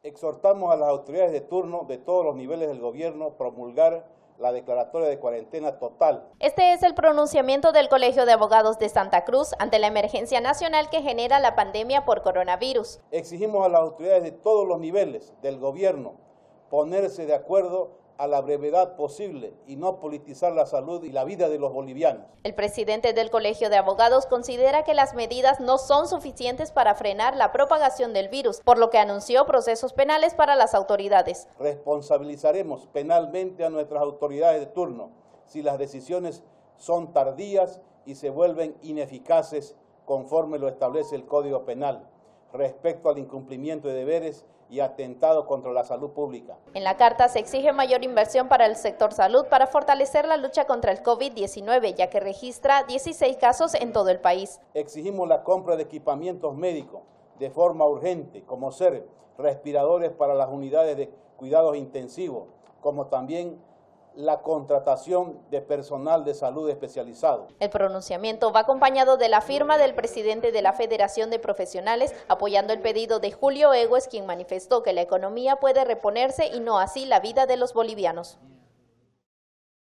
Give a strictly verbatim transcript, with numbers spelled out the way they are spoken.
Exhortamos a las autoridades de turno de todos los niveles del gobierno a promulgar la declaratoria de cuarentena total. Este es el pronunciamiento del Colegio de Abogados de Santa Cruz ante la emergencia nacional que genera la pandemia por coronavirus. Exigimos a las autoridades de todos los niveles del gobierno ponerse de acuerdo a la brevedad posible y no politizar la salud y la vida de los bolivianos. El presidente del Colegio de Abogados considera que las medidas no son suficientes para frenar la propagación del virus, por lo que anunció procesos penales para las autoridades. Responsabilizaremos penalmente a nuestras autoridades de turno si las decisiones son tardías y se vuelven ineficaces conforme lo establece el Código Penal, respecto al incumplimiento de deberes y atentado contra la salud pública. En la carta se exige mayor inversión para el sector salud para fortalecer la lucha contra el COVID diecinueve, ya que registra dieciséis casos en todo el país. Exigimos la compra de equipamientos médicos de forma urgente, como ser respiradores para las unidades de cuidados intensivos, como también la contratación de personal de salud especializado. El pronunciamiento va acompañado de la firma del presidente de la Federación de Profesionales, apoyando el pedido de Julio Egues, quien manifestó que la economía puede reponerse y no así la vida de los bolivianos.